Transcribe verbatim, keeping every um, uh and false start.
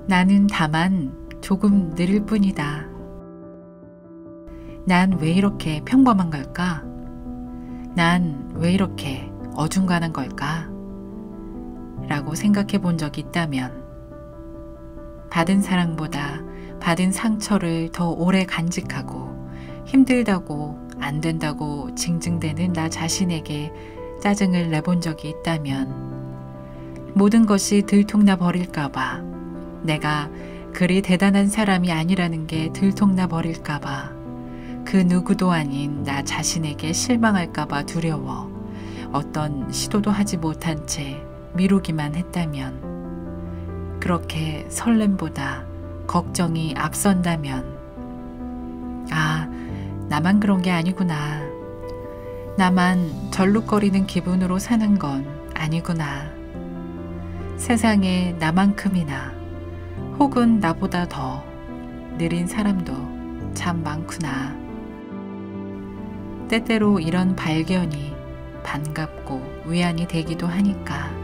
나는 다만 조금 느릴 뿐이다. 난 왜 이렇게 평범한 걸까? 난 왜 이렇게 어중간한 걸까? 라고 생각해 본 적이 있다면 받은 사랑보다 받은 상처를 더 오래 간직하고 힘들다고 안 된다고 징징대는 나 자신에게 짜증을 내본 적이 있다면 모든 것이 들통나 버릴까봐, 내가 그리 대단한 사람이 아니라는 게 들통나 버릴까봐, 그 누구도 아닌 나 자신에게 실망할까봐 두려워 어떤 시도도 하지 못한 채 미루기만 했다면, 그렇게 설렘보다 걱정이 앞선다면, 아, 나만 그런 게 아니구나. 나만 절룩거리는 기분으로 사는 건 아니구나. 세상에 나만큼이나 혹은 나보다 더 느린 사람도 참 많구나. 때때로 이런 발견이 반갑고 위안이 되기도 하니까